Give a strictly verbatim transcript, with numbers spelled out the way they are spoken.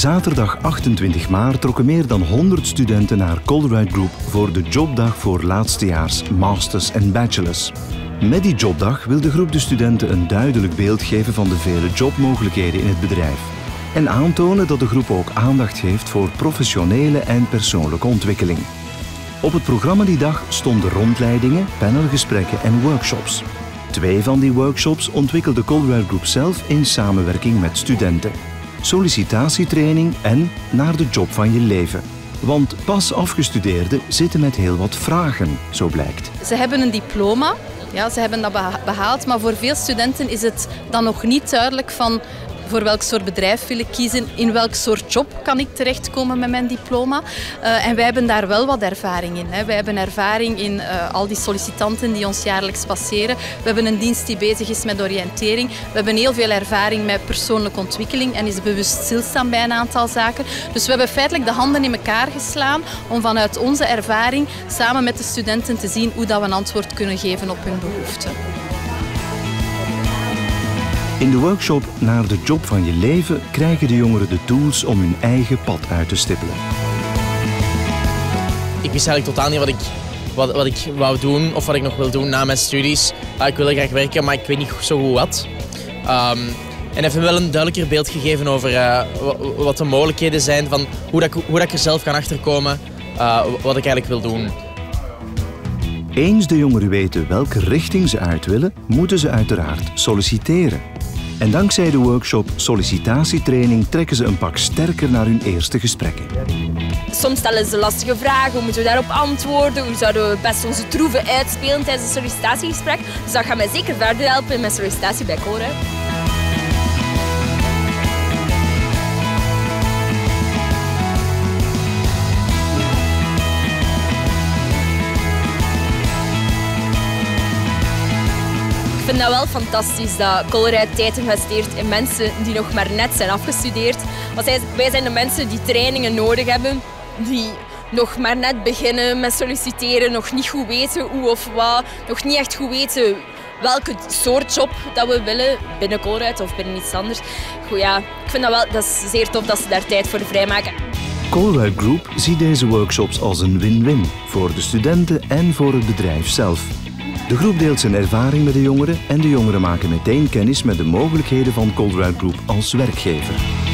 Zaterdag achtentwintig maart trokken meer dan honderd studenten naar Colruyt Group voor de jobdag voor laatstejaars, masters en bachelors. Met die jobdag wil de groep de studenten een duidelijk beeld geven van de vele jobmogelijkheden in het bedrijf. En aantonen dat de groep ook aandacht heeft voor professionele en persoonlijke ontwikkeling. Op het programma die dag stonden rondleidingen, panelgesprekken en workshops. Twee van die workshops ontwikkelde Colruyt Group zelf in samenwerking met studenten. Sollicitatietraining en naar de job van je leven. Want pas afgestudeerden zitten met heel wat vragen, zo blijkt. Ze hebben een diploma, ja, ze hebben dat behaald, maar voor veel studenten is het dan nog niet duidelijk van voor welk soort bedrijf wil ik kiezen, in welk soort job kan ik terechtkomen met mijn diploma. Uh, en wij hebben daar wel wat ervaring in. Hè. Wij hebben ervaring in uh, al die sollicitanten die ons jaarlijks passeren. We hebben een dienst die bezig is met oriëntering. We hebben heel veel ervaring met persoonlijke ontwikkeling en is bewust stilstaan bij een aantal zaken. Dus we hebben feitelijk de handen in elkaar geslaan om vanuit onze ervaring samen met de studenten te zien hoe dat we een antwoord kunnen geven op hun behoeften. In de workshop Naar de job van je leven krijgen de jongeren de tools om hun eigen pad uit te stippelen. Ik wist eigenlijk totaal niet wat ik, wat, wat ik wou doen of wat ik nog wil doen na mijn studies. Uh, ik wil graag werken, maar ik weet niet zo goed wat. Um, en heeft me wel een duidelijker beeld gegeven over uh, wat de mogelijkheden zijn, van hoe, dat, hoe dat ik er zelf kan achterkomen, uh, wat ik eigenlijk wil doen. Eens de jongeren weten welke richting ze uit willen, moeten ze uiteraard solliciteren. En dankzij de workshop Sollicitatietraining trekken ze een pak sterker naar hun eerste gesprekken. Soms stellen ze lastige vragen, hoe moeten we daarop antwoorden, hoe zouden we best onze troeven uitspelen tijdens een sollicitatiegesprek. Dus dat gaat mij zeker verder helpen in mijn sollicitatie bij Colruyt. Ik vind dat wel fantastisch dat Colruyt tijd investeert in mensen die nog maar net zijn afgestudeerd. Want wij zijn de mensen die trainingen nodig hebben, die nog maar net beginnen met solliciteren, nog niet goed weten hoe of wat, nog niet echt goed weten welke soort job dat we willen binnen Colruyt of binnen iets anders. Goed, ja, ik vind dat wel, dat is zeer tof dat ze daar tijd voor vrijmaken. Colruyt Group ziet deze workshops als een win-win voor de studenten en voor het bedrijf zelf. De groep deelt zijn ervaring met de jongeren en de jongeren maken meteen kennis met de mogelijkheden van Colruyt Group als werkgever.